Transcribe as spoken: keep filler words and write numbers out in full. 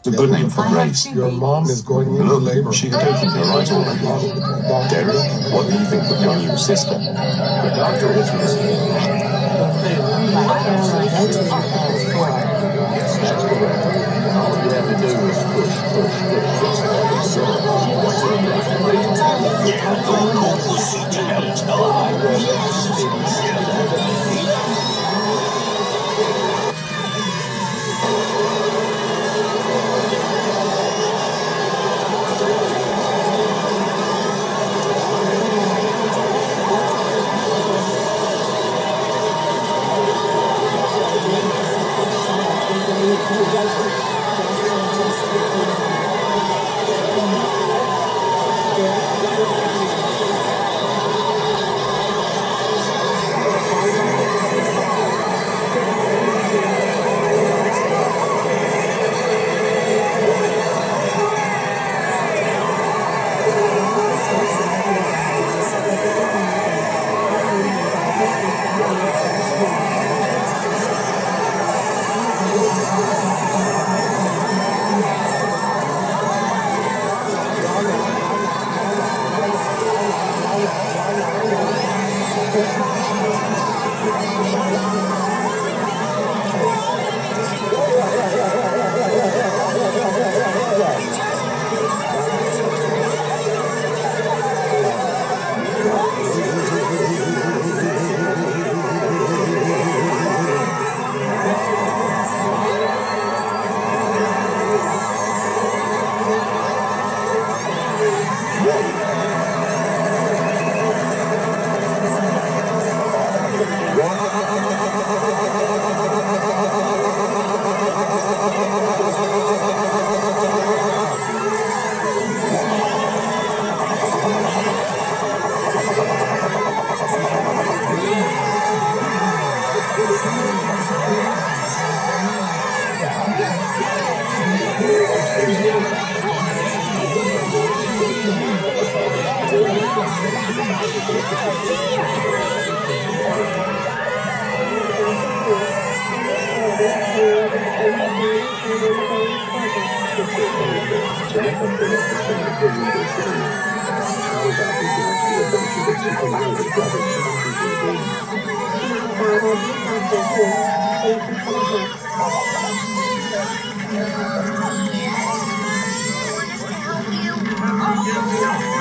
It's a good name for Grace. Your mom is going into Look, labor. she had opened her eyes already. Derek, what do you think of your new sister? The doctor is Yes, that's correct. All you have to do is push, push, push, just like a son. Yeah, don't go pussy to tell her. Yes. Oh,